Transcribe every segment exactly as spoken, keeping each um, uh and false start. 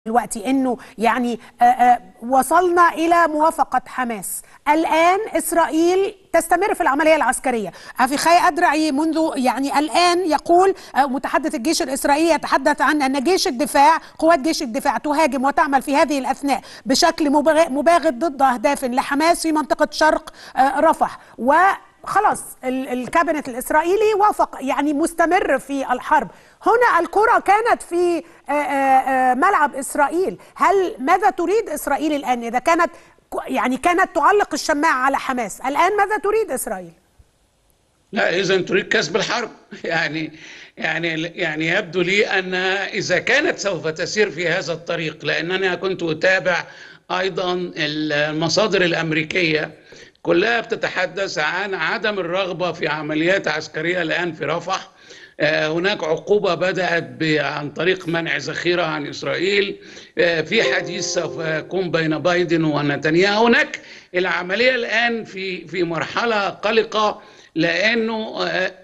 دلوقتي انه يعني آآ آآ وصلنا الى موافقه حماس. الان اسرائيل تستمر في العمليه العسكريه. أفيخاي أدرعي منذ يعني الان يقول متحدث الجيش الاسرائيلي يتحدث عن ان جيش الدفاع قوات جيش الدفاع تهاجم وتعمل في هذه الاثناء بشكل مباغت ضد اهداف لحماس في منطقه شرق رفح، و خلاص الكابينت الإسرائيلي وافق، يعني مستمر في الحرب. هنا الكرة كانت في ملعب إسرائيل. هل ماذا تريد إسرائيل الآن؟ إذا كانت يعني كانت تعلق الشماعة على حماس، الآن ماذا تريد إسرائيل؟ لا، إذا تريد كسب الحرب. يعني يعني يعني يبدو لي أن إذا كانت سوف تسير في هذا الطريق، لأنني كنت أتابع أيضا المصادر الأمريكية كلها بتتحدث عن عدم الرغبة في عمليات عسكرية الآن في رفح. هناك عقوبة بدأت عن طريق منع ذخيرة عن إسرائيل. في حديث سوف يكون بين بايدن ونتنياهو. هناك العملية الآن في في مرحلة قلقة، لأنه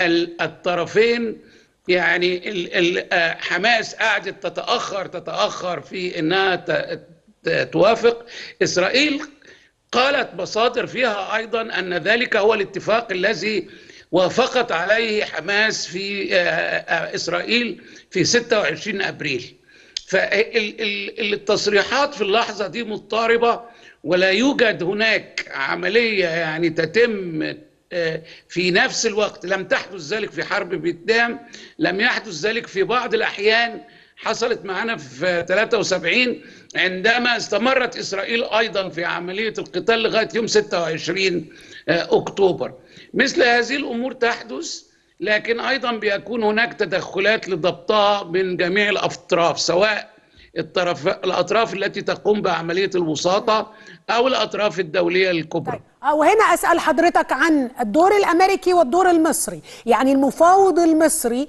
الطرفين يعني حماس قاعدة تتأخر تتأخر في أنها توافق. إسرائيل قالت مصادر فيها أيضا أن ذلك هو الاتفاق الذي وافقت عليه حماس في إسرائيل في ستة وعشرين أبريل. فالتصريحات في اللحظة دي مضطربة، ولا يوجد هناك عملية يعني تتم في نفس الوقت. لم تحدث ذلك في حرب فيتنام، لم يحدث ذلك في بعض الأحيان. حصلت معنا في ثلاثة وسبعين عندما استمرت إسرائيل أيضا في عملية القتال لغاية يوم ستة وعشرين أكتوبر. مثل هذه الأمور تحدث، لكن أيضا بيكون هناك تدخلات لضبطها من جميع الأطراف، سواء الطرف الأطراف التي تقوم بعملية الوساطة أو الأطراف الدولية الكبرى. طيب. وهنا أسأل حضرتك عن الدور الأمريكي والدور المصري. يعني المفاوض المصري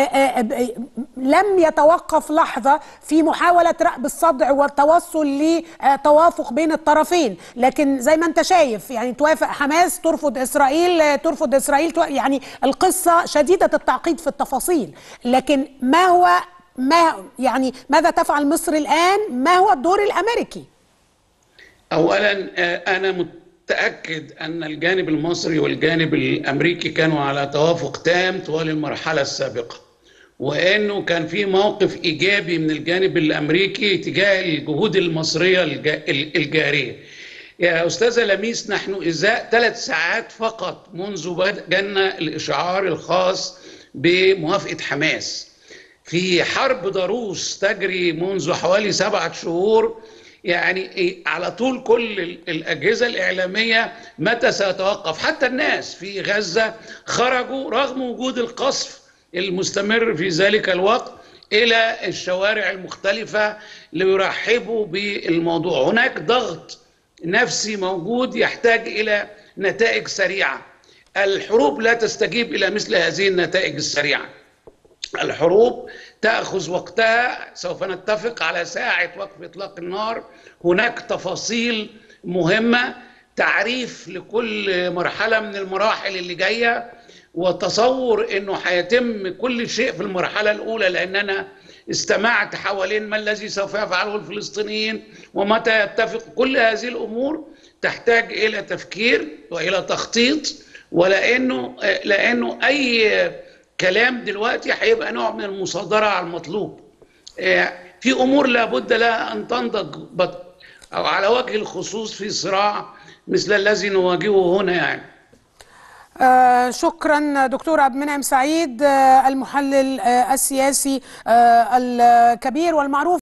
لم يتوقف لحظة في محاولة رأب الصدع والتوصل لتوافق بين الطرفين، لكن زي ما أنت شايف يعني توافق حماس، ترفض إسرائيل، ترفض إسرائيل، يعني القصة شديدة التعقيد في التفاصيل. لكن ما هو ما يعني ماذا تفعل مصر الآن؟ ما هو الدور الأمريكي؟ أولا أنا متأكد أن الجانب المصري والجانب الأمريكي كانوا على توافق تام طوال المرحلة السابقة، وأنه كان في موقف إيجابي من الجانب الأمريكي تجاه الجهود المصرية الجارية. يا أستاذة لميس، نحن إزاء ثلاث ساعات فقط منذ بدأنا الإشعار الخاص بموافقة حماس في حرب ضروس تجري منذ حوالي سبعة شهور. يعني على طول كل الأجهزة الإعلامية متى سيتوقف. حتى الناس في غزة خرجوا رغم وجود القصف المستمر في ذلك الوقت إلى الشوارع المختلفة ليرحبوا بالموضوع. هناك ضغط نفسي موجود يحتاج إلى نتائج سريعة. الحروب لا تستجيب إلى مثل هذه النتائج السريعة. الحروب تأخذ وقتها. سوف نتفق على ساعة وقف إطلاق النار. هناك تفاصيل مهمة، تعريف لكل مرحلة من المراحل اللي جاية، وتصور أنه هيتم كل شيء في المرحلة الأولى، لأننا استمعت حوالين ما الذي سوف يفعله الفلسطينيين ومتى يتفق. كل هذه الأمور تحتاج إلى تفكير وإلى تخطيط، ولأنه لأنه أي كلام دلوقتي هيبقى نوع من المصادرة على المطلوب. في أمور لابد لها أن تنضج، أو على وجه الخصوص في صراع مثل الذي نواجهه هنا. يعني آه شكرا دكتور عبد المنعم سعيد، آه المحلل آه السياسي آه الكبير والمعروف.